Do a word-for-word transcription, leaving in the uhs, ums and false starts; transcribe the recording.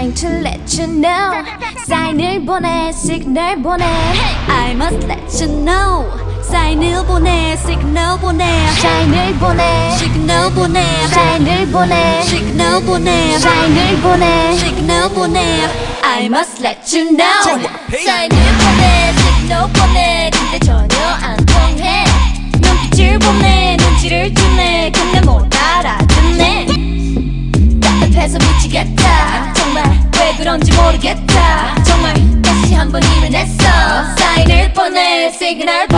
trying to let you know. 사인을 보내, 시그널 보내. I must let you know. 사인을 보내, 시그널 보내. 사인을 보내, 시그널 보내. 사인을 보내, 시그널 보내. 사인을 보내, 시그널 보내. I must let you know. 사인을 보내, 시그널 보내. 근데 전혀 안 통해. 눈빛을 보내, 눈치를 주네. 근데 못 알아듣네. 답답해서 미치겠다. 정말 왜 그런지 모르겠다. 정말 다시 한 번이면 됐어. 사인을 보내, 시그널